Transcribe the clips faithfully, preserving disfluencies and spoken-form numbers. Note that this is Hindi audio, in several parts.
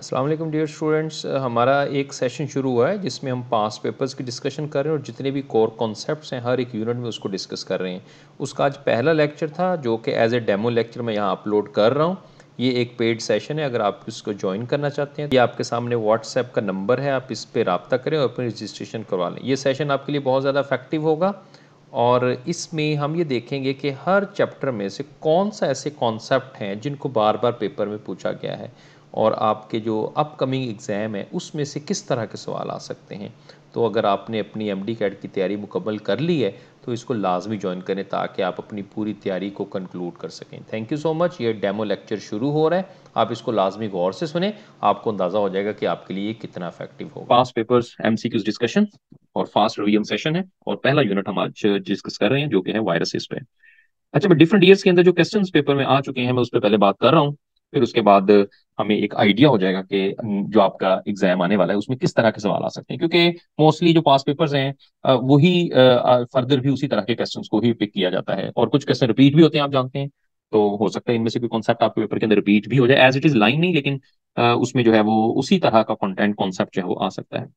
अस्सलाम वालेकुम डियर स्टूडेंट्स, हमारा एक सेशन शुरू हुआ है जिसमें हम पास पेपर्स की डिस्कशन कर रहे हैं और जितने भी कोर कॉन्सेप्ट्स हैं हर एक यूनिट में उसको डिस्कस कर रहे हैं। उसका आज पहला लेक्चर था जो कि एज ए डेमो लेक्चर मैं यहाँ अपलोड कर रहा हूँ। ये एक पेड सेशन है, अगर आप इसको ज्वाइन करना चाहते हैं ये आपके सामने व्हाट्सएप का नंबर है, आप इस पर रब्ता करें और अपनी रजिस्ट्रेशन करवा लें। ये सेशन आपके लिए बहुत ज़्यादा इफेक्टिव होगा और इसमें हम ये देखेंगे कि हर चैप्टर में से कौन सा ऐसे कॉन्सेप्ट हैं जिनको बार बार पेपर में पूछा गया है और आपके जो अपकमिंग एग्ज़ाम है उसमें से किस तरह के सवाल आ सकते हैं। तो अगर आपने अपनी एम डी कैट की तैयारी मुकम्मल कर ली है तो इसको लाजमी ज्वाइन करें ताकि आप अपनी पूरी तैयारी को कंक्लूड कर सकें। Thank you so much. ये डेमो लेक्चर शुरू हो रहा है, आप इसको लाजमी गौर से सुने, आपको अंदाज़ा हो जाएगा कि आपके लिए कितना इफेक्टिव होगा। पास्ट पेपर्स एमसीक्यूज डिस्कशन और फास्ट रिवीजन सेशन है और पहला यूनिट हम आज डिस्कस कर रहे हैं जो कि है वायरसेस पे। अच्छा, मैं डिफरेंट ईयर्स के अंदर जो क्वेश्चंस पेपर में आ चुके हैं मैं उस पर पहले बात कर रहा हूँ, फिर उसके बाद हमें एक आइडिया हो जाएगा कि जो आपका एग्जाम आने वाला है उसमें किस तरह के सवाल आ सकते हैं, क्योंकि मोस्टली जो पास पेपर्स हैं अ, वही फर्दर भी उसी तरह के क्वेश्चंस को ही पिक किया जाता है और कुछ क्वेश्चन रिपीट भी होते हैं, आप जानते हैं। तो हो सकता है इनमें से कोई कॉन्सेप्ट आपके पेपर के अंदर रिपीट भी हो जाए, एज इट इज लाइन नहीं, लेकिन अ, उसमें जो है वो उसी तरह का कंटेंट कॉन्सेप्ट जो है वो आ सकता है।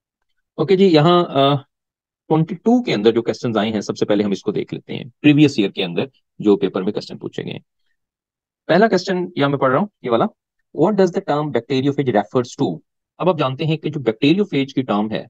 ओके जी, यहाँ ट्वेंटी टू के अंदर जो क्वेश्चन आए हैं सबसे पहले हम इसको देख लेते हैं, प्रीवियस ईयर के अंदर जो पेपर में क्वेश्चन पूछे गए हैं। पहला क्वेश्चन यहाँ मैं पढ़ रहा हूँ, ये वाला। What does the term bacteriophage refers to. अब आप जानते हैं कि जो बैक्टीरियोफेज की टर्म है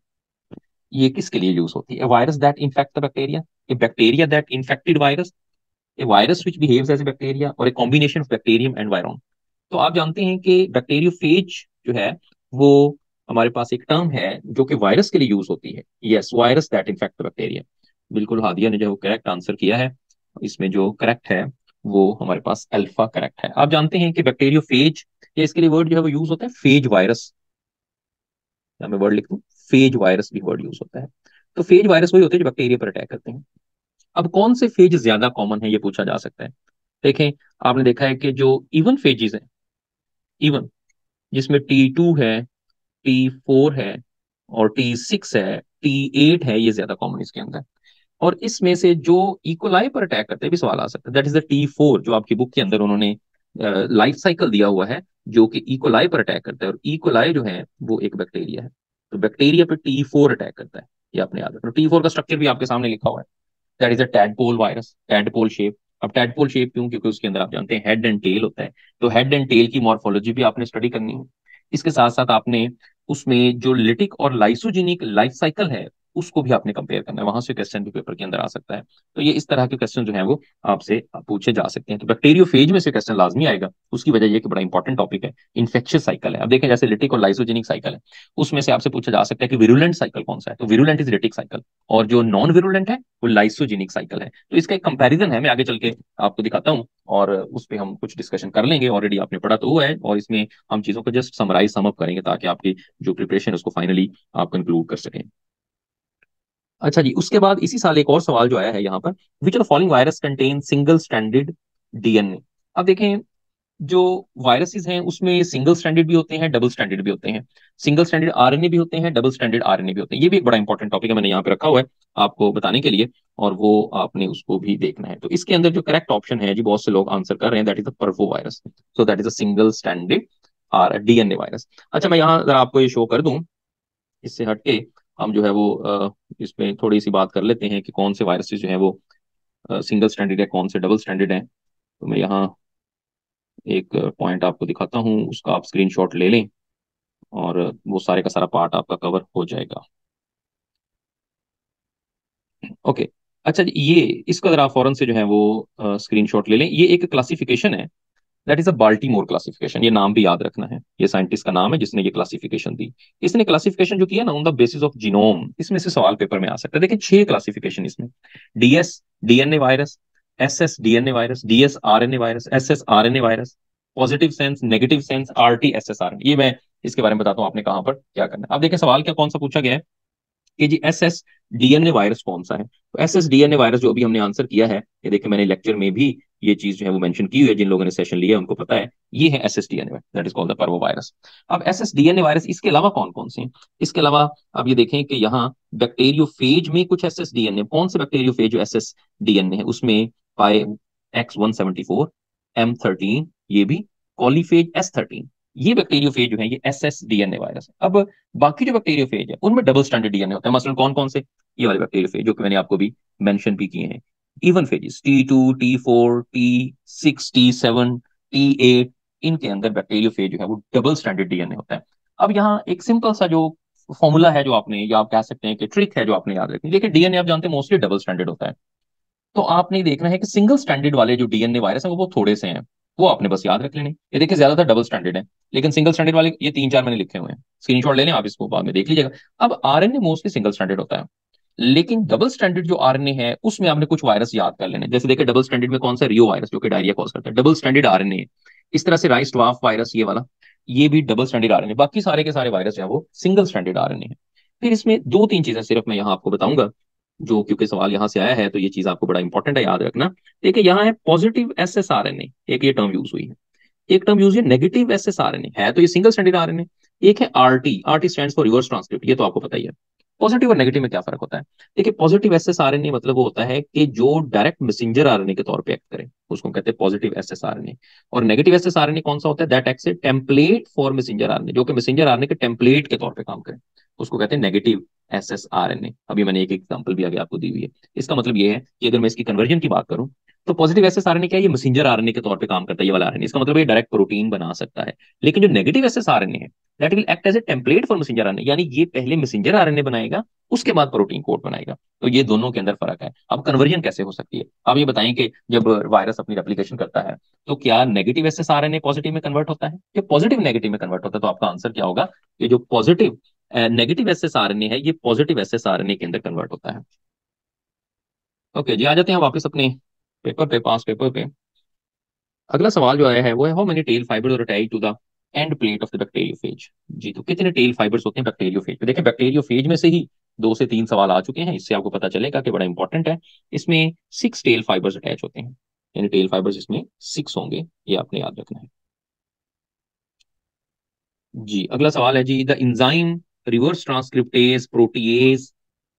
ये किसके लिए यूज होती है? Virus that infect the bacteria, a bacteria that infected virus, a virus which behaves as a bacteria और a combination of bacterium and virus. तो आप जानते हैं कि बैक्टीरियोफेज जो है वो हमारे पास एक टर्म है जो कि वायरस के लिए यूज होती है। Yes, virus that infect bacteria. बिल्कुल, हादिया ने जो करेक्ट आंसर किया है। इसमें जो करेक्ट है वो हमारे पास अल्फा करेक्ट है। आप जानते हैं कि बैक्टीरियोफेज, ये इसके लिए वर्ड जो है वो यूज होता है फेज वायरस। या मैं वर्ड लिख दूं, फेज वायरस भी वर्ड यूज होता है। तो फेज वायरस वही होते हैं जो बैक्टीरिया पर अटैक करते हैं। अब कौन से फेज ज्यादा कॉमन है ये पूछा जा सकता है। देखें, आपने देखा है कि जो इवन फेजेस हैं, इवन जिसमें टी टू है, टी फोर है और टी सिक्स है, टी एट है, ये ज्यादा कॉमन इसके अंदर। और इसमें से जो इकोलाई पर अटैक करते हैं भी सवाल आ सकता है, that is the T four, जो आपकी बुक के अंदर उन्होंने लाइफ साइकिल दिया हुआ है जो कि इकोलाई पर अटैक करता है। और इकोलाई जो है वो एक बैक्टीरिया है, तो बैक्टीरिया पे टी फोर अटैक करता है, ये आपने याद रखना। टी फोर का स्ट्रक्चर भी आपके सामने लिखा हुआ है, that is a tadpole virus, tadpole shape. अब टैडपोल शेप क्यों? क्योंकि उसके अंदर आप जानते हैं हेड एंड टेल होता है, तो हेड एंड टेल की मॉर्फोलॉजी भी आपने स्टडी करनी है। इसके साथ साथ आपने उसमें जो लिटिक और लाइसोजेनिक लाइफ साइकिल है उसको भी आपने कंपेयर करना है, वहां से क्वेश्चन भी पेपर के अंदर आ सकता है। तो ये इस तरह के क्वेश्चन जो है वो आपसे पूछे जा सकते हैं। तो बैक्टीरियोफेज में से क्वेश्चन लाजमी आएगा, उसकी वजह ये कि बड़ा इंपॉर्टेंट टॉपिक है, इन्फेक्शियस साइकिल है। अब देखें, जैसे लिटिक और लाइसोजेनिक साइकिल है, उसमें से आपसे पूछा जा सकता है कि विरुलेंट साइकिल कौन सा है, तो विरुलेंट इज लिटिक साइकिल और जो नॉन विरुलेंट है वो लाइसोजेनिक साइकिल है। तो इसका एक कंपैरिजन है, मैं आगे चल के आपको दिखाता हूँ और उस पर हम कुछ डिस्कशन कर लेंगे। ऑलरेडी आपने पढ़ा तो हुआ है और इसमें हम चीजों को जस्ट समराइज सम अप करेंगे ताकि आपकी जो प्रिपरेशन है उसको फाइनली आप कंक्लूड कर सकें। अच्छा जी, उसके बाद इसी साल एक और सवाल जो आया है यहाँ पर, which of the following virus contain single stranded DNA. अब देखें, जो वायरसेस हैं उसमें सिंगल स्ट्रैंडेड भी होते हैं, डबल स्ट्रैंडेड भी होते हैं, सिंगल स्ट्रैंडेड आरएनए भी होते हैं, डबल स्ट्रैंडेड आरएनए भी होते हैं। ये भी एक बड़ा इंपॉर्टेंट टॉपिक है, मैंने यहाँ पे रखा हुआ है आपको बताने के लिए, और वो आपने उसको भी देखना है। तो इसके अंदर जो करेक्ट ऑप्शन है जी, बहुत से लोग आंसर कर रहे हैं, that is the parvo virus. So that is a single stranded R DNA virus. अच्छा, मैं यहाँ जरा आपको ये शो कर दूं, इससे हटके हम जो है वो अ, इसमें थोड़ी सी बात कर लेते हैं कि कौन से वायरसेस जो है वो सिंगल स्टैंडर्ड है, कौन से डबल स्टैंडर्ड है। तो मैं यहाँ एक पॉइंट आपको दिखाता हूँ, उसका आप स्क्रीनशॉट ले लें और वो सारे का सारा पार्ट आपका कवर हो जाएगा। ओके, अच्छा जी, ये इसको अगर आप फौरन से जो है वो स्क्रीनशॉट ले लें। ये एक क्लासिफिकेशन है, that is a Baltimore classification. ये नाम भी याद रखना है, ये साइंटिस्ट का नाम है जिसने ये क्लासिफिकेशन दी। इसने क्लासिफिकेशन जो किया ना on the basis of genome, इसमें से सवाल पेपर में आ सकता है। देखिए, छह क्लासिफिकेशन इसमें, DS DNA virus, SS DNA virus, DS RNA virus, SS RNA virus, positive sense, negative sense, RT SS RNA. ये मैं इसके बारे में बताता हूँ आपने कहां पर क्या करना है। अब देखिए सवाल क्या कौन सा पूछा गया है कि जी एस एस डीएनए वायरस कौन सा है। तो एस एस डीएनए वायरस जो अभी हमने आंसर किया है, ये देखिए मैंने लेक्चर में भी ये चीज जो है वो मेंशन की हुई है, जिन लोगों ने सेशन लिया है उनको पता है, ये है S S DNA, that is called the parvo virus. अब एस एस डीएनए वायरस, इसके अलावा कौन कौन से हैं? इसके अलावा अब ये देखें कि यहाँ बैक्टीरियोफेज में कुछ एस एस डीएनए, कौन से बैक्टीरियोफेज जो एस एस डीएनए है उसमें पाए X one seventy four, M thirteen, ये भी कॉलीफेज एस थर्टीन, ये बैक्टीरियोफेज जो है ये एस एस डीएनए वायरस है। अब बाकी जो बैक्टीरियोफेज है उनमें डबल स्टैंडर्ड डीएनए होता है। मसलन कौन कौन से? ये वाले बैक्टीरियोफेज जो कि मैंने आपको भी मेंशन भी किए हैं। Even phages T two, T four, T six, T seven, T eight, इनके अंदर बैक्टीरियोफेज जो है वो डबल स्टैंडर्ड डीएनए होता है। अब यहाँ एक सिंपल सा जो फॉर्मूला है जो आपने, या आप कह सकते हैं कि ट्रिक है जो आपने याद रखनी। देखिए डीएनए आप जानते हैं मोस्टली डबल स्टैंडर्ड होता है, तो आपने देखना है कि सिंगल स्टैंडर्ड वाले जो डीएनए वायरस है वो थोड़े से हैं, वो आपने बस याद रख लेने। ये देखिए ज्यादातर डबल स्टैंडर्ड है, लेकिन सिंगल स्टैंडर्ड वाले ये तीन चार मैंने लिखे हुए हैं, स्क्रीनशॉट ले लें आप, इसको बाद में देख लीजिएगा। अब आरएनए मोस्टली सिंगल स्टैंडर्ड होता है, लेकिन डबल स्टैंडर्ड जो आरएनए है उसमें आपने कुछ वायरस याद कर लेने। जैसे देखिए डबल स्टैंडर्ड में कौन सा? रियो वायरस जो कि डायरिया कॉज करता है, डबल स्टैंडर्ड आरएनए। इस तरह से राइस ड्वार्फ वायरस ये वाला, ये भी डबल स्टैंडर्ड आरएनए। बाकी सारे के सारे वायरस जो है वो सिंगल स्टैंडर्ड आरएनए है। फिर इसमें दो तीन चीजें सिर्फ मैं यहाँ आपको बताऊंगा, जो क्योंकि सवाल यहां से आया है तो ये चीज आपको बड़ा इंपॉर्टेंट है याद रखना। देखिए यहाँ है positive S S R N A, एक ये टर्म यूज हुई है। एक टर्म यूज है negative S S R N A, है तो ये single standard R N A. एक है RT, RT stands for reverse transcript, ये तो आपको पता ही है। पॉजिटिव और नेगेटिव में क्या फर्क होता है? देखिए positive S S R N A मतलब वो होता है कि जो direct messenger R N A के तौर पे एक्ट करे, उसको कहते हैं positive S S R N A. और negative S S R N A कौन सा होता है? That acts a template for messenger R N A, जो कि मैसेंजर आर एन ए के टेम्पलेट के तौर पे काम करे, उसको कहते हैं negative S S R N A. अभी मैंने एक एग्जांपल भी आगे आपको दी हुई है। इसका मतलब ये है कि अगर मैं इसकी कन्वर्जन की बात करूं तो positive S S R N A क्या है? ये मैसेंजर आर एन ए के तौर पे काम करता है, ये वाला आर एन ए। इसका मतलब ये डायरेक्ट प्रोटीन बना सकता है। लेकिन जो negative S S R N A है, that will act as a template for messenger R N A, यानी ये पहले मैसेंजर आर एन ए बनाएगा, उसके बाद प्रोटीन कोड बनाएगा। तो ये दोनों के अंदर फर्क है। अब कन्वर्जन कैसे हो सकती है? आप ये बताएं कि जब वायरस अपनी रेप्लिकेशन करता है तो क्या negative S S R N A positive में कन्वर्ट होता है, या पॉजिटिव नेगेटिव में कन्वर्ट होता है? तो आपका आंसर क्या होगा कि जो positive negative S S R N A है ये positive S S R N A के अंदर कन्वर्ट होता है। ओके जी, आ जाते हैं वापस अपने पेपर पे, पास पेपर पे। अगला सवाल जो आया है वो है how many tail fibres are attached to the end plate of the bacteriophage. जी, तो कितने टेल फाइबर्स होते हैं बैक्टीरियोफेज पे? देखिए बैक्टीरियोफेज में से ही दो से तीन सवाल आ चुके हैं, इससे आपको पता चलेगा कि बड़ा इंपॉर्टेंट है। इसमें सिक्स टेल फाइबर्स अटैच होते हैं, यानी टेल फाइबर्स इसमें सिक्स होंगे, ये आपने याद रखना है। जी, अगला सवाल है जी, the enzyme reverse transcriptase protease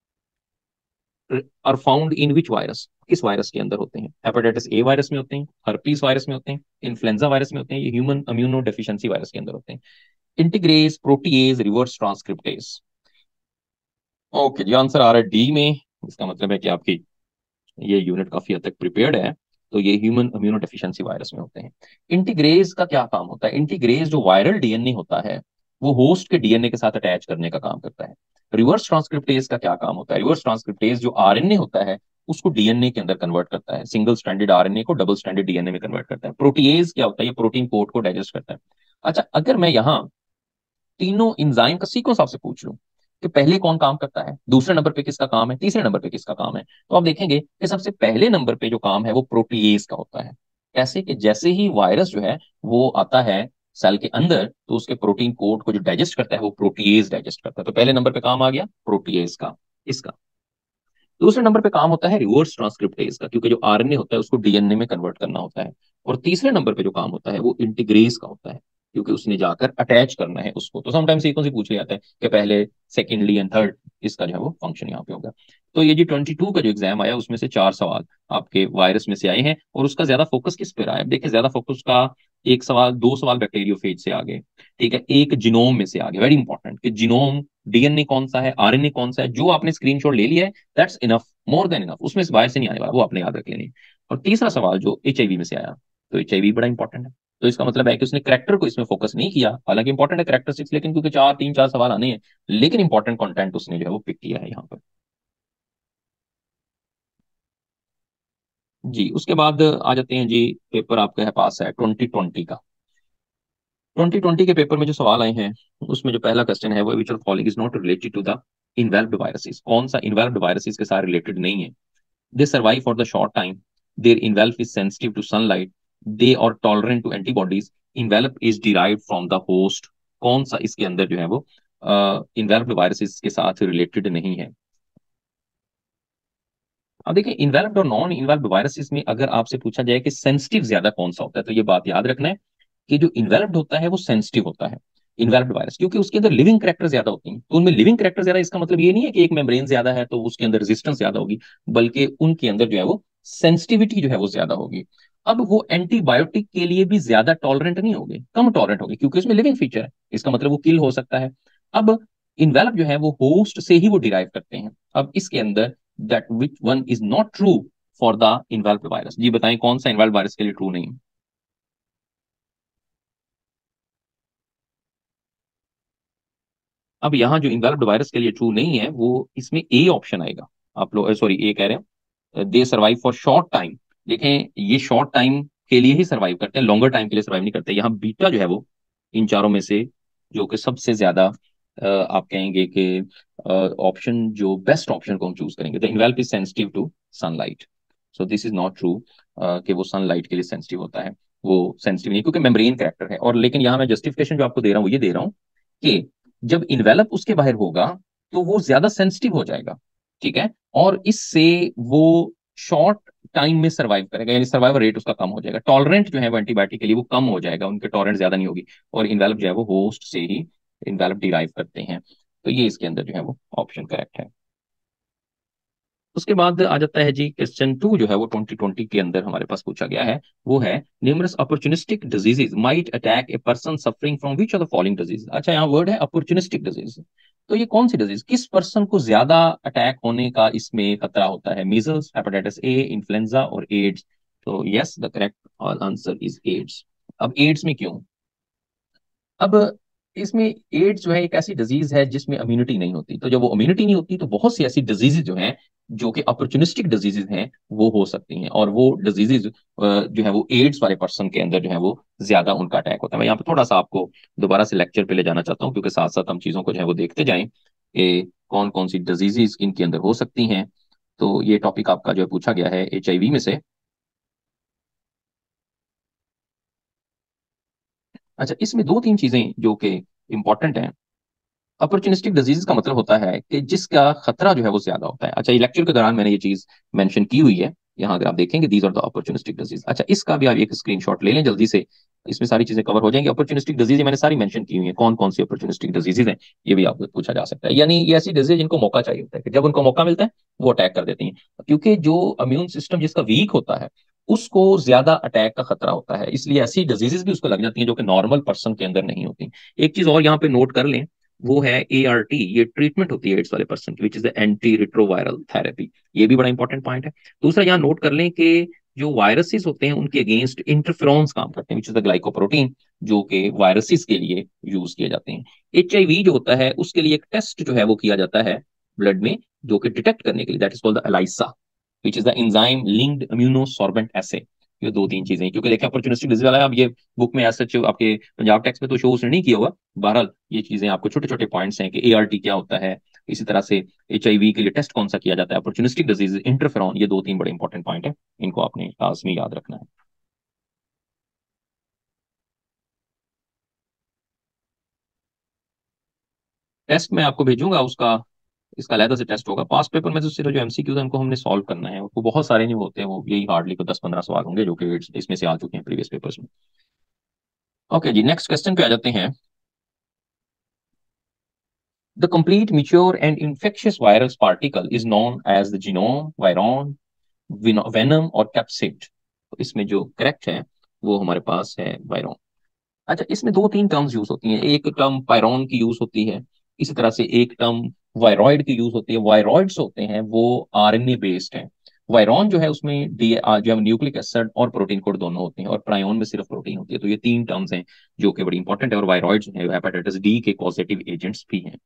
are found in which virus, किस वायरस के अंदर होते हैं? हेपेटाइटिस ए वायरस में होते हैं, हर्पीस वायरस में होते हैं, इन्फ्लुएंजा वायरस में होते हैं, ये ह्यूमन इम्यूनो डेफिशिएंसी वायरस के अंदर होते हैं। Integrase, protease, reverse transcriptase. Okay जी, आंसर आ रहा है डी में। इसका मतलब है कि आपकी ये यूनिट काफी हद तक प्रिपेयर्ड है। तो ये ह्यूमन इम्यूनो डेफिशिएंसी वायरस में होते हैं। इंटीग्रेज का क्या काम होता है? इंटीग्रेज जो वायरल डीएनए होता है वो होस्ट के डीएनए के साथ अटैच करने का काम करता है। रिवर्स ट्रांसक्रिप्टेज का क्या काम होता है? रिवर्स ट्रांसक्रिप्टेज जो आरएनए होता है उसको डीएनए के अंदर कन्वर्ट करता है, सिंगल स्टैंडर्ड आरएनए को डबल स्टैंडर्ड डीएनए में कन्वर्ट करता है। प्रोटीएज क्या होता है? ये प्रोटीन कोड को डाइजेस्ट करता है। अच्छा, अगर मैं यहाँ तीनों इंजाइम का सीक्वेंस आपसे पूछ लूं कि पहले कौन काम करता है, दूसरे नंबर पे किसका काम है, तीसरे नंबर पे किसका काम है, तो आप देखेंगे कि सबसे पहले नंबर पे जो काम है वो प्रोटीएज का होता है। कैसे? कि जैसे ही वायरस जो है वो आता है सेल के अंदर तो उसके प्रोटीन कोड को जो डाइजेस्ट करता है वो प्रोटीएज डाइजेस्ट करता है। तो पहले नंबर पे काम आ गया प्रोटीएज का, इसका। दूसरे नंबर पे काम होता है रिवर्स ट्रांसक्रिप्टेज का, क्योंकि जो आरएनए होता है उसको डीएनए में कन्वर्ट करना होता है। और तीसरे नंबर पे जो काम होता है वो इंटीग्रेज का होता है, क्योंकि उसने जाकर अटैच करना है उसको। तो समटाइम्स सीक्वेंस ही पूछ लिया जाता है कि पहले, सेकेंडली एंड थर्ड, इसका जो है वो फंक्शन यहाँ पे होगा। तो ये जो ट्वेंटी टू का जो एग्जाम आया उसमें से चार सवाल आपके वायरस में से आए हैं, और उसका ज्यादा फोकस किस पे रहा है? देखिए ज्यादा फोकस का एक सवाल, दो सवाल बैक्टीरियोफेज से आ गए, ठीक है, एक जीनोम में से आ गया। वेरी इंपॉर्टेंट कि जीनोम, डीएनए कौन सा है, आरएनए कौन सा है, जो आपने स्क्रीनशॉट ले लिया है that's enough, more than enough, उसमें से बाहर से नहीं आने वाला, वो आपने याद रख लेनी। और तीसरा सवाल जो एचआईवी में से आया, तो एचआईवी बड़ा इंपॉर्टेंट है। तो इसका मतलब है कि उसने करेक्टर को इसमें फोकस नहीं किया, हालांकि इंपॉर्टेंट है करेक्टरिस्टिक्स, लेकिन क्योंकि चार तीन चार सवाल आने हैं, लेकिन इंपॉर्टेंट कंटेंट उसने जो है वो पिक किया है यहाँ पर। जी, उसके बाद आ जाते हैं जी, पेपर आपके है पास है ट्वेंटी ट्वेंटी का। ट्वेंटी ट्वेंटी के पेपर में जो सवाल आए हैं उसमें जो पहला क्वेश्चन है वो which of following is not related to the involved viruses. कौन सा इन्वेल्व्ड वायरसेस के साथ रिलेटेड नहीं है? They survive for the short time, there involve is sensitive to sunlight, they are tolerant to antibodies, involve is derived from the host. कौन सा इसके अंदर जो है वो इन्वेल्व्ड वायरसेस के साथ रिलेटेड नहीं है? अब देखिए इन्वेल्व्ड और नॉन इन्वेल्व्ड वायरसेस में अगर आपसे पूछा जाए कि सेंसिटिव ज्यादा कौन सा होता है, तो ये बात याद रखना है कि जो इन्वेल्व्ड होता है वो सेंसिटिव होता है, इन्वेल्व्ड वायरस, क्योंकि उसके अंदर लिविंग करेक्टर ज्यादा होती हैं। तो उनमें लिविंग करेक्टर ज्यादा, इसका मतलब ये नहीं है कि एक मेम्ब्रेन ज्यादा है तो उसके अंदर रेजिस्टेंस ज्यादा होगी, बल्कि उनके अंदर जो है वो सेंसिटिविटी जो है वो ज्यादा होगी। अब वो एंटीबायोटिक के लिए भी ज्यादा टॉलरेंट नहीं होंगे, कम टॉलरेंट होंगे, क्योंकि उसमें लिविंग फीचर है, इसका मतलब वो किल हो सकता है। अब इन्वेलप जो है वो होस्ट से ही वो डिराइव करते हैं। अब इसके अंदर that which one is not true for the envelope virus, जी बताएं कौन सा इन्वेलप वायरस के लिए ट्रू नहीं है? अब यहाँ जो इन्वेलप्ड वायरस के लिए ट्रू नहीं है वो इसमें ए ऑप्शन आएगा। आप लोग सॉरी ए कह रहे हैं, they survive for short time. देखें ये शॉर्ट टाइम के लिए ही सर्वाइव करते हैं, लॉन्गर टाइम के लिए सर्वाइव नहीं करते। यहाँ बीटा जो है वो इन चारों में से जो कि सबसे ज्यादा अ, आप कहेंगे कि ऑप्शन जो बेस्ट ऑप्शन को हम चूज करेंगे, the envelope is sensitive to sunlight. So this is not true कि वो सनलाइट के लिए सेंसिटिव होता है, वो सेंसिटिव नहीं, क्योंकि मेम्ब्रेन कैरेक्टर है। और लेकिन यहाँ मैं जस्टिफिकेशन जो आपको दे रहा हूँ वो ये दे रहा हूँ कि जब इन्वेलप उसके बाहर होगा तो वो ज्यादा सेंसिटिव हो जाएगा, ठीक है, और इससे वो शॉर्ट टाइम में सर्वाइव करेगा, यानी सर्वाइवल रेट उसका कम हो जाएगा। टॉलरेंट जो है वो एंटीबायोटिक के लिए वो कम हो जाएगा, उनके टॉलरेंट ज्यादा नहीं होगी, और इन्वेलप जो है वो होस्ट से ही इन्वेलप डिराइव करते हैं। तो ये इसके अंदर जो है वो ऑप्शन करेक्ट है। उसके बाद आ जाता है जी क्वेश्चन टू, जो है वो ट्वेंटी ट्वेंटी के अंदर हमारे पास पूछा गया है। वो है numerous opportunistic diseases might attack a person suffering from which of the following disease. अच्छा यहाँ वर्ड है अपॉर्चुनिस्टिक डिजीज, तो ये कौन सी डिजीज, किस पर्सन को ज्यादा अटैक होने का इसमें खतरा होता है? मीजल्स, हेपेटाइटिस ए, इन्फ्लुएंजा और एड्स। तो yes the correct answer is AIDS. अब एड्स में क्यों? अब इसमें एड्स जो है एक ऐसी डिजीज है जिसमें इम्यूनिटी नहीं होती, तो जब वो इम्यूनिटी नहीं होती तो बहुत सी ऐसी डिजीजेज जो हैं जो कि अपॉर्चुनिस्टिक डिजीजेज हैं वो हो सकती हैं, और वो डिजीजेज जो है वो एड्स वाले पर्सन के अंदर जो है वो ज्यादा उनका अटैक होता है। मैं यहाँ पे थोड़ा सा आपको दोबारा से लेक्चर पे ले जाना चाहता हूँ, क्योंकि साथ साथ हम चीजों को जो है वो देखते जाएं कि कौन कौन सी डिजीजेज इनके अंदर हो सकती हैं। तो ये टॉपिक आपका जो है पूछा गया है एच आई वी में से। अच्छा इसमें दो तीन चीजें जो कि इंपॉर्टेंट हैं। अपॉर्चुनिस्टिक डिजीज का मतलब होता है कि जिसका खतरा जो है वो ज्यादा होता है। अच्छा ये लेक्चर के दौरान मैंने ये चीज मेंशन की हुई है, यहाँ अगर आप देखेंगे these are the opportunistic disease. अच्छा इसका भी आप एक स्क्रीनशॉट ले लें जल्दी से, इसमें सारी चीजें कवर हो जाएंगी। अपॉर्चुनिस्टिक डिजीज मैंने सारी मेंशन की हुई है, कौन कौन सी अपॉर्चुनिस्टिक डिजीजेज हैं ये भी आपको पूछा जा सकता है। यानी ये ऐसी डिजीज जिनको मौका चाहिए होता है कि जब उनको मौका मिलता है वो अटैक कर देती हैं, क्योंकि जो इम्यून सिस्टम जिसका वीक होता है उसको ज्यादा अटैक का खतरा होता है, इसलिए ऐसी डिजीजेस भी उसको लग जाती हैं जो कि नॉर्मल पर्सन के अंदर नहीं होती। एक चीज और यहाँ पे नोट कर लें, वो है ए आर टी, ये ट्रीटमेंट होती है एड्स वाले पर्सन की, which is the anti retroviral therapy. ये भी बड़ा इंपॉर्टेंट पॉइंट है। दूसरा यहाँ नोट कर लें कि जो वायरसेस होते हैं उनके अगेंस्ट इंटरफेरॉन्स काम करते हैं, विच इज द ग्लाइकोप्रोटीन, जो कि वायरसेस के लिए यूज किए जाते हैं। एच आई वी जो होता है उसके लिए एक टेस्ट जो है वो किया जाता है ब्लड में, जो कि डिटेक्ट करने के लिए, that is called the ELISA, which is the enzyme linked immunosorbent assay. ये दो तीन चीजें, क्योंकि देखिए अपॉर्चुनिस्टिक डिजीज वाला है, अब ये बुक में ऐसा आपके पंजाब टेक्स्ट में तो शो उसने नहीं किया हुआ, बहरहाल ये चीजें आपको छोटे छोटे पॉइंट्स हैं कि ए आर टी क्या होता है, इसी तरह से एच आई वी के लिए टेस्ट कौन सा किया जाता है, अपॉर्चुनिस्टिक डिजीज, इंटरफेरॉन, ये दो तीन बड़े इंपॉर्टेंट पॉइंट है, इनको आपने लाजमी याद रखना है। टेस्ट में आपको भेजूंगा उसका, इसका अलग से टेस्ट होगा। पास पेपर में तो सिर्फ जो एमसीक्यू है उनको हमने सॉल्व करना है, वो बहुत सारे नहीं होते हैं, वो यही हार्डली को दस पंद्रह सवाल होंगे जो कि इसमें से आ चुके हैं प्रीवियस पेपर्स में। ओके जी नेक्स्ट क्वेश्चन पे आ जाते हैं। The complete mature and infectious virus particle is known as the genome, viron, venom और capsid। तो इसमें जो करेक्ट है वो हमारे पास है वायरॉन। अच्छा इसमें दो तीन टर्म्स यूज होती हैं, एक टर्म पायरॉन की यूज होती है, इसी तरह से एक टर्म वायरॉइड की यूज होती है। वायरॉइड्स होते हैं वो आरएनए बेस्ड हैं, वायरॉन जो है उसमें डी जो है न्यूक्लिक एसिड और प्रोटीन कोड दोनों होते हैं, और प्रायोन में सिर्फ प्रोटीन होती है। तो ये तीन टर्म्स हैं जो कि बड़ी इंपॉर्टेंट है, और वायरॉइड्स हैं हेपेटाइटिस डी के कॉजेटिव एजेंट्स भी हैं।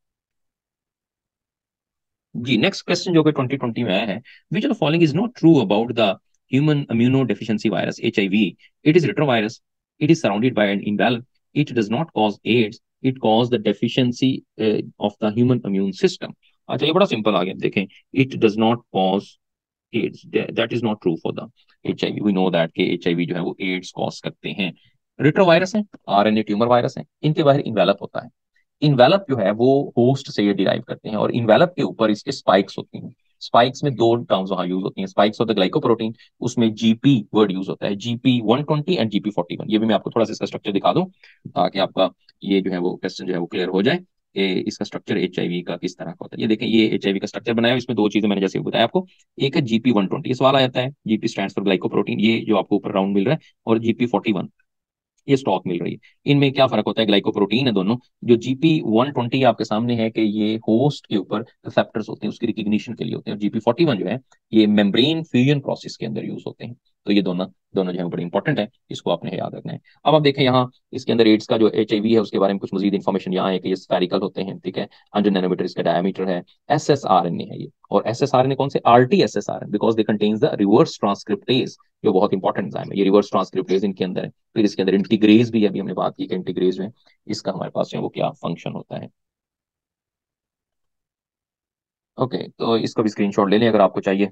जी नेक्स्ट क्वेश्चन जो कि ट्वेंटी ट्वेंटी में आया है, which of the following is not true about the human immuno deficiency virus H I V. It is retrovirus, it is surrounded by an envelope, it does not cause AIDS, it cause the deficiency of the human immune system. अच्छा ये बड़ा सिंपल आ गया, देखें, it does not cause AIDS, that is not true for the H I V. We know that के एच आई वी जो है वो एड्स कॉज करते हैं। रिट्रोवायरस है, आरएनए ट्यूमर वायरस है, इनके बाहर इन्वेलप होता है, इन्वेलप जो है वो होस्ट से ये डिराइव करते हैं, और इन्वेलप के ऊपर इसके स्पाइक्स होती हैं। स्पाइक्स में दो टर्म्स वहां यूज होती हैं, स्पाइक्स ऑफ द ग्लाइकोप्रोटीन, उसमें जीपी वर्ड यूज होता है, GP one twenty and GP forty one. ये भी मैं आपको थोड़ा सा इसका स्ट्रक्चर दिखा दूं ताकि आपका ये जो है वो क्वेश्चन जो है वो क्लियर हो जाए। कि इसका स्ट्रक्चर एचआईवी का किस तरह का होता है। ये देखें, ये एचआईवी का स्ट्रक्चर बनाया है, इसमें दो चीजें मैंने जैसे बताया आपको। एक है जीपी वन ट्वेंटी, सवाल आ जाता है, जीपी स्टैंड्स फॉर ग्लाइकोप्रोटीन, ये जो आपको ऊपर राउंड मिल रहा है, और जीपी फोर्टी वन, ये स्टॉक मिल रही है। इनमें क्या फर्क होता है? ग्लाइकोप्रोटीन है दोनों। जो जीपी वन ट्वेंटी आपके सामने है कि ये होस्ट के ऊपर रिसेप्टर्स होते हैं, उसकी रिकग्निशन के लिए होते हैं, और जीपी फोर्टी वन जो है ये मेम्ब्रेन फ्यूजन प्रोसेस के अंदर यूज होते हैं। तो ये दोनों दोनों जो है बड़े इंपॉर्टेंट है, इसको आपने याद रखना है। अब आप देखें यहाँ इसके अंदर एड्स का जो एच है उसके बारे में कुछ मजीद इन्फॉर्मेशन यहाँ है कि ये स्फेरिकल होते हैं, ठीक है, हंड्रेड नैनोमीटर इसका डायमीटर है, S S R N A है ये, और S S R N A कौन से? R T S S R N, because they contains the reverse transcriptase, जो बहुत इंपॉर्टेंट एंजाइम है, ये रिवर्स ट्रांसक्रिप्टेज इनके अंदर है। फिर इसके अंदर इंटीग्रेज भी है, अभी हमने बात की कि इंटीग्रेज में इसका हमारे पास जो है वो क्या फंक्शन होता है। ओके okay, तो इसका भी स्क्रीनशॉट ले लें अगर आपको चाहिए।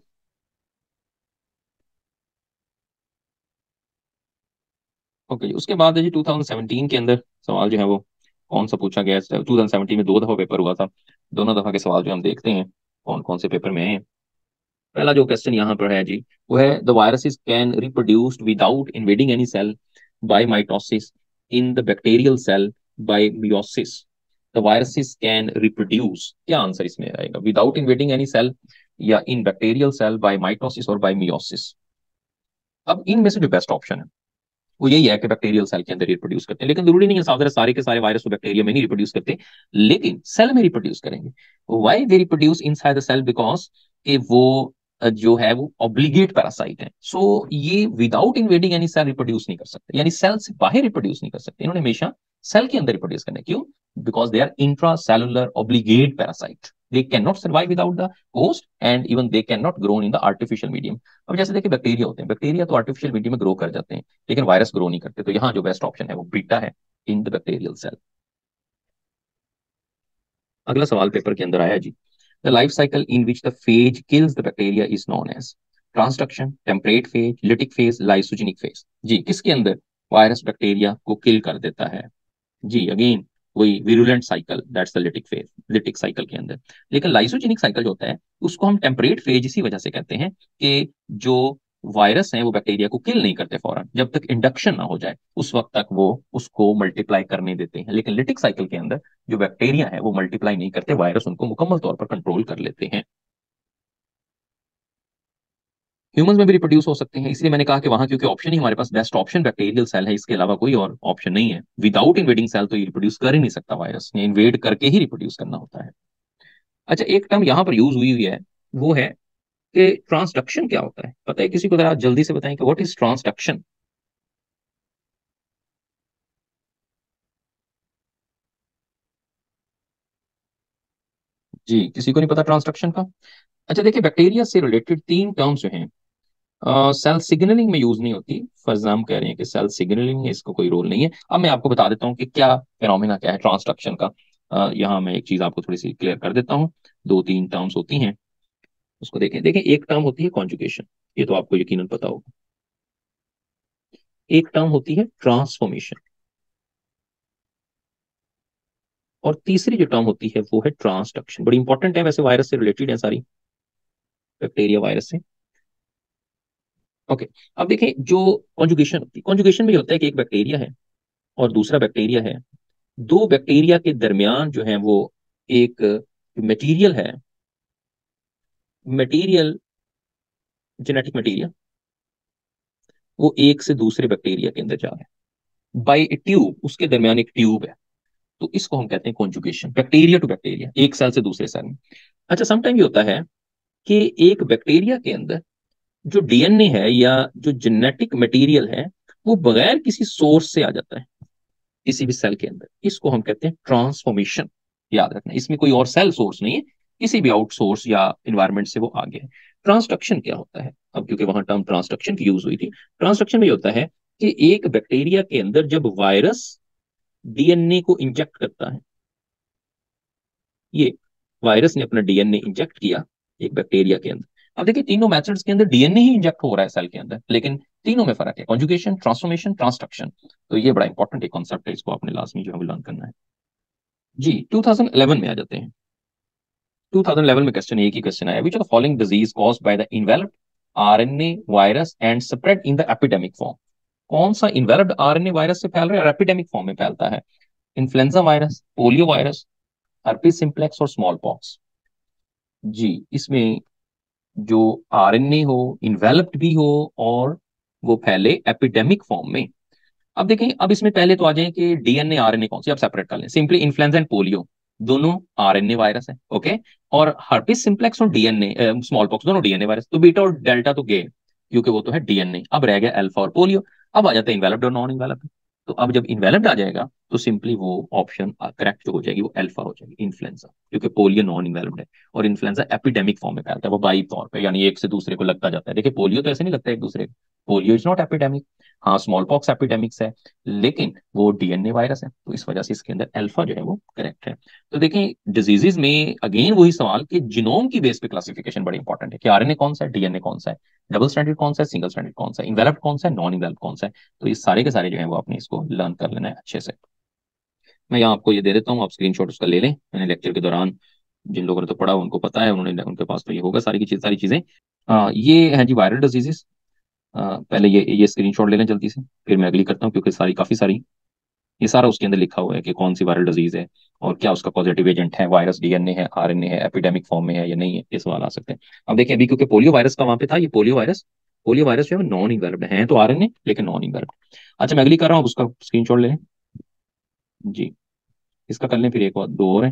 ओके okay, उसके बाद है जी टू थाउजेंड सेवेंटीन के अंदर सवाल जो है वो कौन सा पूछा गया है। टू थाउजेंड सेवेंटीन में दो दफा पेपर हुआ था, दोनों दफा के सवाल जो हम देखते हैं कौन कौन से पेपर में है। पहला जो क्वेश्चन यहाँ पर है जी वो है, the viruses can reproduced without invading any cell by mitosis in the bacterial cell by meiosis. The viruses can reproduce, क्या आंसर इसमें आएगा? विदाउट इन्वेडिंग एनी सेल, या in bacterial cell by mitosis, और बाय मियोसिस। अब इनमें से जो बेस्ट ऑप्शन है वो यही है कि बैक्टीरियल सेल के अंदर रिप्रोड्यूस करते हैं, लेकिन जरूरी नहीं है साहब सारे के सारे वायरस तो बैक्टीरिया में नहीं रिप्रोड्यूस करते, लेकिन सेल में रिप्रोड्यूस करेंगे। Why they reproduce inside the cell? Because कि वो अ, जो है वो ऑब्लिगेट पैरासाइट है। सो so, ये without invading any cell reproduce नहीं कर सकते, यानी सेल से बाहर रिप्रोड्यूस नहीं कर सकते, इन्होंने हमेशा सेल के अंदर रिप्रोड्यूस करना है। क्यों? Because they are intracellular obligate parasite, they cannot survive without the host and even they cannot grow in the artificial medium। अब जैसे देखिए बैक्टीरिया होते हैं, बैक्टीरिया तो आर्टिफिशियल मीडियम में ग्रो कर जाते हैं, लेकिन वायरस ग्रो नहीं करते। तो यहाँ जो बेस्ट ऑप्शन है वो बीटा है, इन द बैक्टीरियल सेल। अगला सवाल पेपर के अंदर आया जी, the life cycle in which the phage kills the bacteria is known as transduction, temperate phage, lytic phage, lysogenic phage. जी किसके अंदर वायरस बैक्टीरिया को किल कर देता है? जी अगेन वही virulent cycle, that's the lytic phage, lytic cycle के अंदर। लेकिन लाइसोजेनिक साइकिल जो होता है उसको हम टेम्परेट फेज इसी वजह से कहते हैं कि जो वायरस है वो बैक्टीरिया को किल नहीं करते फौरन, जब तक इंडक्शन ना हो जाए उस वक्त तक वो उसको मल्टीप्लाई करने देते हैं। लेकिन लिटिक साइकिल के अंदर जो बैक्टीरिया है वो मल्टीप्लाई नहीं करते, वायरस उनको मुकम्मल तौर पर कंट्रोल कर लेते हैं। ह्यूमंस में भी रिप्रोड्यूस हो सकते हैं, इसलिए मैंने कहा कि वहां क्योंकि ऑप्शन ही हमारे पास बेस्ट ऑप्शन बैक्टीरियल सेल है, इसके अलावा कोई और ऑप्शन नहीं है। विदाउट इन्वेडिंग सेल तो ये रिप्रोड्यूस कर ही नहीं सकता वायरस, ने इन्वेड करके ही रिप्रोड्यूस करना होता है। अच्छा एक टर्म यहाँ पर यूज हुई हुई है वो है कि ट्रांसडक्शन क्या होता है? पता है किसी को? जरा जल्दी से बताएं कि व्हाट इज ट्रांसडक्शन। जी किसी को नहीं पता ट्रांसडक्शन का? अच्छा देखिए बैक्टीरिया से रिलेटेड तीन टर्म्स जो हैं सेल सिग्नलिंग में यूज नहीं होती। फरजाम कह रहे हैं कि सेल सिग्नलिंग है, इसको कोई रोल नहीं है। अब मैं आपको बता देता हूँ कि क्या फेनोमेना क्या है ट्रांसडक्शन का। uh, यहाँ मैं एक चीज आपको थोड़ी सी क्लियर कर देता हूँ। दो तीन टर्म्स होती हैं, उसको देखें। देखें एक टर्म होती है कॉन्जुगेशन, ये तो आपको यकीनन पता होगा। एक टर्म होती है ट्रांसफॉर्मेशन, और तीसरी जो टर्म होती है वो है ट्रांसडक्शन। बड़ी इंपॉर्टेंट है, वैसे वायरस से रिलेटेड है सारी, बैक्टीरिया वायरस से। Okay okay. अब देखें जो कॉन्जुगेशन होती है, कॉन्जुगेशन में ये होता है कि एक बैक्टीरिया है और दूसरा बैक्टीरिया है, दो बैक्टीरिया के दरमियान जो है वो एक मटेरियल है, मटेरियल जेनेटिक मटेरियल, वो एक से दूसरे बैक्टीरिया के अंदर जा रहा है बाय ए ट्यूब, उसके दरमियान एक ट्यूब है। तो इसको हम कहते हैं कॉन्जुगेशन, बैक्टीरिया टू बैक्टीरिया, एक सेल से दूसरे सेल में। अच्छा समटाइम ये होता है कि एक बैक्टीरिया के अंदर जो डीएनए है या जो जेनेटिक मटेरियल है वो बगैर किसी सोर्स से आ जाता है किसी भी सेल के अंदर, इसको हम कहते हैं ट्रांसफॉर्मेशन। याद रखना इसमें कोई और सेल सोर्स नहीं है, किसी भी आउटसोर्स या इन्वायरमेंट से वो आ गया है। ट्रांसडक्शन क्या होता है? अब क्योंकि वहां टर्म ट्रांसडक्शन की यूज हुई थी, ट्रांसडक्शन में ये होता है कि एक बैक्टीरिया के अंदर जब वायरस डीएनए को इंजेक्ट करता है, ये वायरस ने अपना डीएनए इंजेक्ट किया एक बैक्टीरिया के अंदर। अब देखिए तीनों मेथड्स के अंदर डीएनए ही इंजेक्ट हो रहा है सेल के अंदर, लेकिन तीनों में फर्क है, कॉन्जुगेशन, ट्रांसफॉर्मेशन, ट्रांसडक्शन। तो ये बड़ा इंपॉर्टेंट एक कॉन्सेप्ट है, इसको आपने लाजमी जो है लर्न करना है। जी टू थाउजेंड इलेवन में आ जाते हैं। टू थाउजेंड इलेवन में क्वेश्चन एक ही क्वेश्चन आया, which of the following disease caused by the enveloped RNA virus and spread in the epidemic form. कौन सा इन्वेलप्ड आरएनए वायरस से फैल रहा है और एपिडेमिक फॉर्म में फैलता है? Influenza virus, polio virus, herpes simplex और स्मॉल पॉक्स। जी, इसमें जो आरएनए हो, इन्वेलप्ड भी हो और वो फैले एपिडेमिक फॉर्म में। अब देखें, अब इसमें पहले तो आ जाए कि डीएनए आरएनए कौन सी, आप सेपरेट कर लें। सिंपली इन्फ्लुएंजा एंड पोलियो दोनों आरएनए वायरस है, ओके। और हर्पिस सिंप्लेक्स और डीएनए, स्मॉल पॉक्स दोनों डीएनए वायरस। तो बीटा और डेल्टा तो गए क्योंकि वो तो है डीएनए। अब रह गया अल्फा और पोलियो। अब आ जाते हैं इन्वेलप्ड और नॉन इन्वेलप्ड। तो अब जब इन्वेलप्ड आ जाएगा तो सिंपली वो ऑप्शन करेक्ट जो हो जाएगी वो अल्फा हो जाएगी, इन्फ्लुएंजा, क्योंकि पोलियो नॉन इन्वेलप्ड है और इन्फ्लुएंजा एपिडेमिक फॉर्म में फैलता है, वो बाई तौर पे, यानी एक से दूसरे को लगता जाता है। देखिए पोलियो तो ऐसे नहीं लगता एक दूसरे को, पोलियो इज नॉट एपिडेमिक। हाँ, स्मॉल पॉक्स एपिडेमिक्स है, लेकिन वो डीएनए वायरस है, तो इस वजह से इसके अंदर अल्फा जो है वो करेक्ट है। तो देखें, डिजीजेज में अगेन वही सवाल कि जिनोम की बेस पे क्लासिफिकेशन बड़ी इंपॉर्टेंट है कि आरएनए कौन सा है, डीएनए कौन सा है, डबल स्ट्रैंडेड कौन सा है, सिंगल स्ट्रैंडेड कौन सा है, इन्वेलप्ड कौन सा है, नॉन इन्वेलप्ड कौन सा है। तो ये सारे के सारे जो है वो आपने इसको लर्न कर लेना है अच्छे से। मैं यहाँ आपको ये दे देता हूँ, आप स्क्रीनशॉट उसका ले लें। मैंने लेक्चर के दौरान, जिन लोगों ने तो पढ़ा उनको पता है, उन्होंने, उनके पास तो ये होगा सारी की चीज, सारी चीजें। आ, ये है जी वायरल डिजीजेस। पहले ये ये स्क्रीनशॉट ले लें जल्दी से, फिर मैं अगली करता हूँ क्योंकि सारी काफी सारी, ये सारा उसके अंदर लिखा हुआ है कि कौन सी वायरल डिजीज है और क्या उसका पॉजिटिव एजेंट है, वायरस डीएनए है, आरएनए है, एपिडेमिक फॉर्म में है या नहीं है, ये सवाल आ सकते हैं। अब देखिए, अभी क्योंकि पोलियो वायरस का वहां पे था, ये पोलियो वायरस, पोलियो वायरस जो है नॉन इन्वेलप्ड है, तो आरएनए लेकिन नॉन इन्वेलप्ड। अच्छा, मैं अगली कर रहा हूँ, उसका स्क्रीनशॉट ले लें जी। इसका कर लें, फिर एक और दो और है,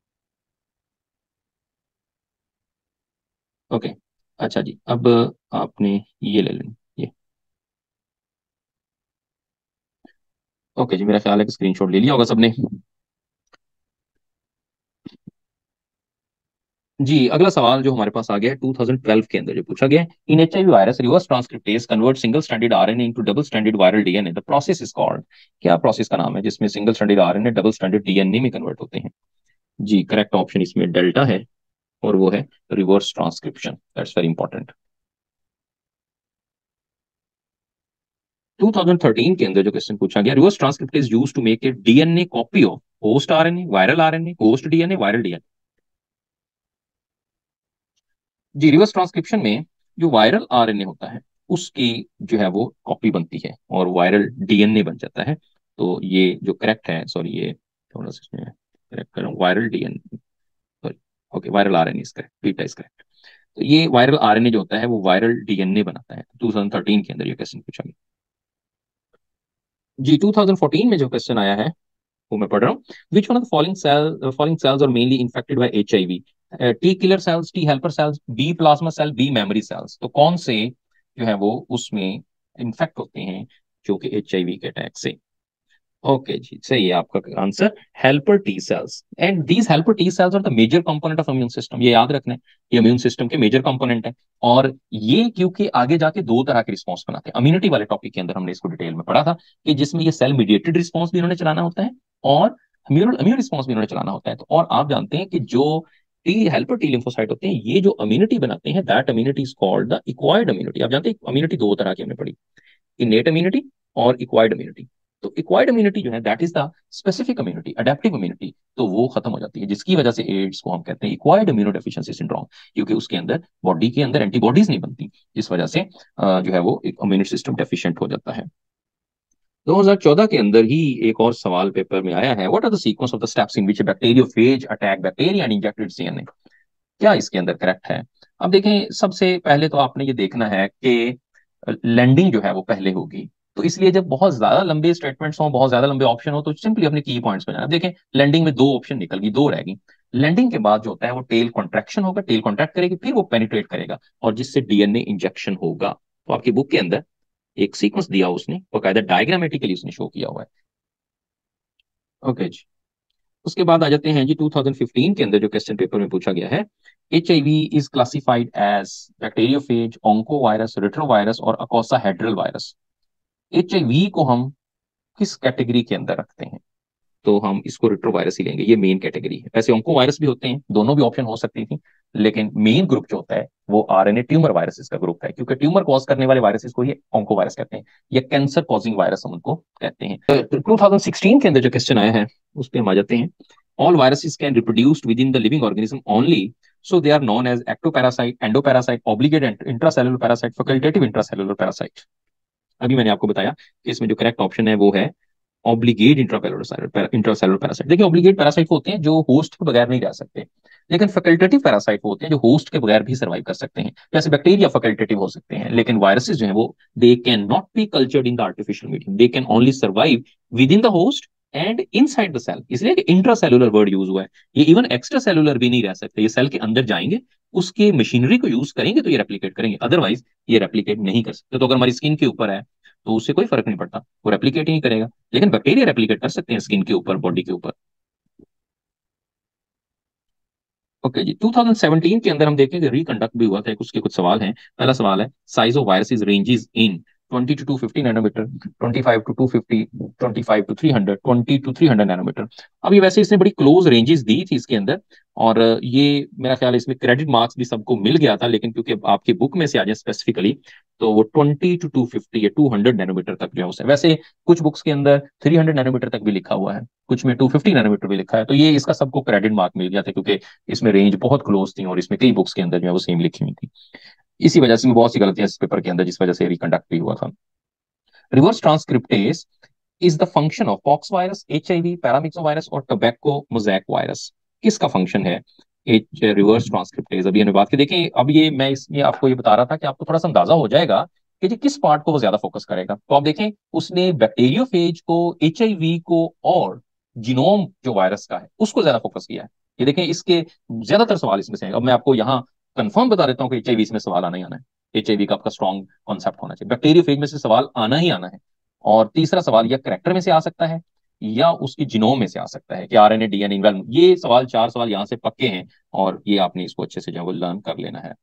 ओके। अच्छा जी, अब आपने ये ले लें, ये ओके जी। मेरा ख्याल है कि स्क्रीनशॉट ले लिया होगा सबने। जी, अगला सवाल जो हमारे पास आ गया है टू थाउजेंड ट्वेल्व के अंदर जो पूछा गया है, in HIV virus reverse transcriptase convert single stranded RNA into double stranded viral DNA, the process is called. क्या प्रोसेस का नाम है जिसमें single stranded RNA double stranded DNA में कन्वर्ट होते हैं? जी, करेक्ट ऑप्शन इसमें डेल्टा है और वो है reverse transcription. That's very important. Two thousand thirteen के अंदर जो क्वेश्चन पूछा गया, reverse transcriptase used to make a DNA copy of host RNA, viral RNA, host DNA, viral DNA. जी, रिवर्स ट्रांसक्रिप्शन में जो वायरल आरएनए होता है उसकी जो है वो कॉपी बनती है और वायरल डीएनए बन जाता है। तो ये जो करेक्ट है, सॉरी ये थोड़ा सा इसमें करेक्ट करूँ, viral DNA, sorry, okay, viral RNA is correct, beta is correct. तो ये वायरल आरएनए जो होता है वो वायरल डीएनए बनाता है। टू थाउजेंड थर्टीन के अंदर ये क्वेश्चन पूछा गया। जी, टू थाउजेंड फोर्टीन में जो क्वेश्चन आया है वो मैं पढ़ रहा हूँ। Which one of the following cell following cells are mainly infected by HIV? T killer cells, T helper cells, B plasma cell, B memory cells. तो कौन से जो है वो उसमें इन्फेक्ट होते हैं जो कि एचआईवी के अटैक से? ओके जी, सही है आपका answer, helper T cells. And these helper T cells are the major component of immune system. ये याद रखना है, ये इम्यून सिस्टम के मेजर कंपोनेंट है। और ये क्योंकि आगे जाके दो तरह के रिस्पॉन्स बनाते हैं। इम्यूनिटी वाले टॉपिक के अंदर हमने इसको डिटेल में पढ़ा था कि जिसमें ये सेल मीडिएटेड रिस्पॉन्स भी इन्होंने चलाना होता है और इम्यून इम्यून रिस्पॉन्स भी इन्होंने चलाना होता है। तो और आप जानते हैं कि जो टी हेल्पर टी लिम्फोसाइट होते हैं, ये जो इम्यूनिटी बनाते हैं, that immunity is called the acquired immunity. आप जानते हैं इम्यूनिटी दो तरह की हमने पढ़ी, इनेट इम्यूनिटी और एक्वायर्ड इम्यूनिटी। तो एक्वायर्ड इम्यूनिटी जो है that is the specific immunity, adaptive immunity, तो वो खत्म हो जाती है, जिसकी वजह से एड्स को हम कहते हैं एक्वायर्ड इम्यूनोडेफिशिएंसी सिंड्रोम, क्योंकि उसके अंदर बॉडी के अंदर एंटीबॉडीज नहीं बनती, इस वजह से जो है वो इम्यूनिटी सिस्टम डेफिशिएंट हो जाता है। दो हज़ार चौदह के अंदर ही एक और सवाल पेपर में आया है, what are the sequence of the steps in which bacteriophage attack bacteria and injected DNA? क्या इसके अंदर करेक्ट है? अब देखें, सबसे पहले तो आपने ये देखना है कि लैंडिंग जो है वो पहले होगी। तो इसलिए जब बहुत ज्यादा लंबे स्टेटमेंट्स हो, बहुत ज्यादा लंबे ऑप्शन हो, तो सिंपली अपने की पॉइंट्स पे जाना। देखें, लैंडिंग में दो ऑप्शन निकल गई, दो रहेगी। लैंडिंग के बाद जो होता है वो टेल कॉन्ट्रैक्शन होगा, टेल कॉन्ट्रैक्ट करेगी, फिर वो पेनिट्रेट करेगा और जिससे डीएनए इंजेक्शन होगा। तो आपकी बुक के अंदर एक सीक्वेंस दिया उसने, बकायदा डायग्रामेटिकली उसने शो किया हुआ है। ओके जी, उसके बाद आ जाते हैं जी टू थाउजेंड फिफ्टीन के अंदर जो क्वेश्चन पेपर में पूछा गया है, H I V is classified as bacteriophage, oncovirus, retrovirus और icosahedral virus. H I V को हम किस कैटेगरी के अंदर रखते हैं? तो हम इसको रेट्रोवायरस ही लेंगे, ये मेन कैटेगरी है। वैसे ऑन्कोवायरस भी होते हैं, दोनों भी ऑप्शन हो सकती थी, लेकिन मेन ग्रुप जो होता है वो आरएनए ट्यूमर वायरसेस का ग्रुप है, क्योंकि ट्यूमर कॉज करने वाले वायरसेस को ही ऑन्कोवायरस कहते हैं, या कैंसर कॉजिंग वायरस हम उनको कहते हैं। तो टू थाउजेंड सिक्सटीन के अंदर जो क्वेश्चन आया है उस पर हम आ जाते हैं। All viruses can reproduced within the living organism only, so they are known as ectoparasite, endoparasite, obligate intracellular parasite, facultative intracellular parasite। अभी मैंने आपको बताया कि इसमें जो करेक्ट ऑप्शन है वो है ऑब्लिगेट इंट्रासेलुलर इंट्रासेलुलर पैरासाइट। देखिए ऑब्लिगेट पैरासाइट होते हैं जो होस्ट के बगैर नहीं रह सकते, लेकिन फैकल्टेटिव पैरासाइट होते हैं जो होस्ट के बगैर भी सर्वाइव कर सकते हैं। जैसे बैक्टीरिया फैकल्टेटिव हो सकते हैं, लेकिन वायरसेस जो है वो they can not be cultured in the artificial medium, they can only survive within the host and inside the cell. इसलिए इंट्रासेलुलर वर्ड यूज हुआ है। ये इवन एक्स्ट्रा सेलुलर भी नहीं रह सकते, ये सेल के अंदर जाएंगे, उसके मशीनरी को यूज करेंगे तो ये रेप्लिकेट करेंगे, अदरवाइज ये रेप्लिकेट नहीं कर सकते। तो अगर हमारी स्किन के ऊपर है तो उससे कोई फर्क नहीं पड़ता, वो रेप्लिकेट ही नहीं करेगा, लेकिन बैक्टीरिया रेप्लिकेट कर सकते हैं स्किन के ऊपर, बॉडी के ऊपर। ओके जी, टू थाउजेंड सेवनटीन के अंदर हम देखेंगे रिकंडक्ट भी हुआ था, एक उसके कुछ सवाल हैं। पहला सवाल है size of viruses ranges in twenty to two fifty nanometre, twenty five to two fifty, twenty five to three hundred, twenty to three hundred nanometre. अब ये वैसे इसने बड़ी क्लोज रेंजेस दी थी इसके अंदर, और ये मेरा ख्याल है इसमें क्रेडिट मार्क्स भी सबको मिल गया था, लेकिन क्योंकि आपकी बुक में से आ जाए स्पेसिफिकली, तो वो ट्वेंटी टू टू फिफ्टी या टू हंड्रेड नैनोमीटर तक जो है उसे, वैसे कुछ बुक्स के अंदर थ्री हंड्रेड नैनोमीटर तक भी लिखा हुआ है, कुछ में टू फिफ्टी नैनोमीटर भी लिखा है। तो ये इसका सबको क्रेडिट मार्क मिल गया था, क्योंकि इसमें रेंज बहुत क्लोज थी और इसमें कई बुक्स के अंदर जो है वो सेम लिखी हुई थी। इसी वजह से बहुत सी गलतियां इस पेपर के अंदर, जिस वजह से रिकंडक्ट भी हुआ था। Reverse transcriptase is the function of pox virus, HIV, paramyxo virus और टोबैको मोज़ैक वायरस। किसका फंक्शन है एच रिवर्स ट्रांसक्रिप्टेज? अभी हमने बात की। देखिए अब ये मैं इसमें आपको ये बता रहा था कि आपको थोड़ा सा अंदाजा हो जाएगा कि जी किस पार्ट को वो ज्यादा फोकस करेगा। तो आप देखें उसने बैक्टीरियोफेज को, एचआईवी को और जीनोम जो वायरस का है उसको ज्यादा फोकस किया है। ये देखें इसके ज्यादातर सवाल इसमें से हैं। अब मैं आपको यहाँ कंफर्म बता देता हूँ कि एचआईवी इसमें सवाल आना ही आना है, एचआईवी का आपका स्ट्रॉन्ग कॉन्सेप्ट होना चाहिए, बैक्टीरियोफेज में से सवाल आना ही आना है। और तीसरा सवाल या करेक्टर में से आ सकता है या उसकी जीनोम में से आ सकता है कि आरएनए, डीएनए, इन्वेल्व। ये सवाल, चार सवाल यहाँ से पक्के हैं और ये आपने इसको अच्छे से जो है वो लर्न कर लेना है।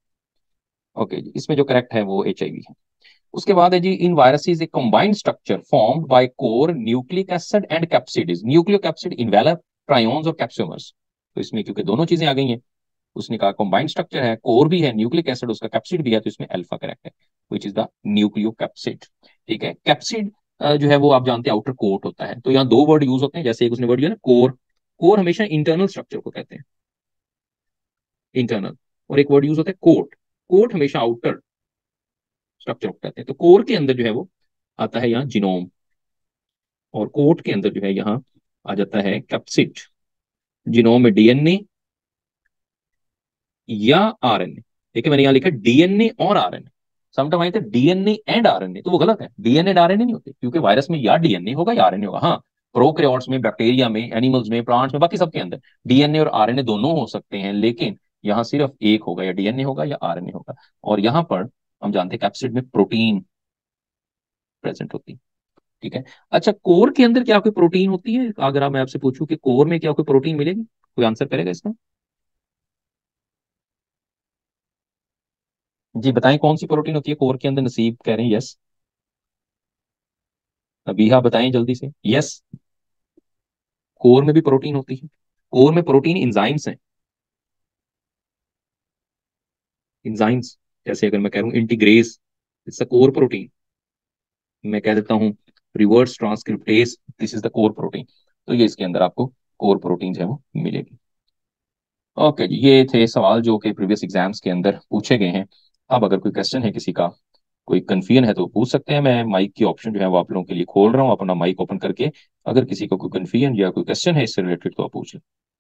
ओके जी, इसमें जो करेक्ट है वो एचआईवी है। उसके बाद है जी in viruses a combined structure formed by core, nucleic acid and capsid is nucleocapsid, envelope, trions और कैप्सूमर्स। तो इसमें क्योंकि दोनों चीजें आ गई हैं, उसने कहा कंबाइंड स्ट्रक्चर है, कोर भी है, न्यूक्लिक एसिड उसका, कैप्सिड भी है, तो इसमें अल्फा करेक्ट है, व्हिच इज द न्यूक्लियोकैप्सिड। ठीक है, कैप्सिड जो है वो आप जानते हैं आउटर कोट होता है। तो यहाँ दो वर्ड यूज होते हैं, जैसे एक उसने वर्ड दिया ना कोर, कोर हमेशा इंटरनल स्ट्रक्चर को कहते हैं, इंटरनल, और एक वर्ड यूज होता है कोट, कोट हमेशा आउटर स्ट्रक्चर को कहते हैं। तो कोर के अंदर जो है वो आता है यहाँ जिनोम, और कोट के अंदर जो है यहाँ आ जाता है कैप्सिड। जिनोम में डीएनए या आरएनए। देखिए मैंने यहाँ लिखा डीएनए और आरएनए, समटाइम आए थे डीएनए एंड आरएनए, तो वो गलत है, डीएनए एंड आरएनए नहीं होते, क्योंकि वायरस में या डीएनए होगा या आरएनए होगा। हाँ, प्रोकैरियोट्स में, बैक्टीरिया में, एनिमल्स में, प्लांट्स में, बाकी सबके अंदर डीएनए और आरएनए दोनों हो सकते हैं, लेकिन यहाँ सिर्फ एक होगा, या डीएनए होगा या आरएनए होगा। और यहाँ पर हम जानते हैं कैप्सिड में प्रोटीन प्रेजेंट होती है। ठीक है, अच्छा कोर के अंदर क्या कोई प्रोटीन होती है? अगर आप मैं आपसे पूछूं कि कोर में क्या कोई प्रोटीन मिलेगी, कोई आंसर करेगा इसका? जी बताएं कौन सी प्रोटीन होती है कोर के अंदर? नसीब कह रहे हैं यस, अभी हाँ बताएं जल्दी से। यस, कोर में भी प्रोटीन होती है, कोर में प्रोटीन इंजाइम्स हैं, इंजाइम्स। जैसे अगर मैं कह रहा हूँ integrase, it's a core protein, मैं कह देता हूँ reverse transcriptase, this is the core protein. तो ये इसके अंदर आपको कोर प्रोटीन जो है वो मिलेगी। ओके जी, ये थे सवाल जो कि प्रीवियस एग्जाम्स के अंदर पूछे गए हैं। अब अगर कोई क्वेश्चन है किसी का, कोई कन्फ्यूजन है तो पूछ सकते हैं। मैं माइक की ऑप्शन जो है वो आप लोगों के लिए खोल रहा हूँ, अपना माइक ओपन करके अगर किसी को कोई कन्फ्यूजन या कोई क्वेश्चन है इससे रिलेटेड तो आप पूछ लें।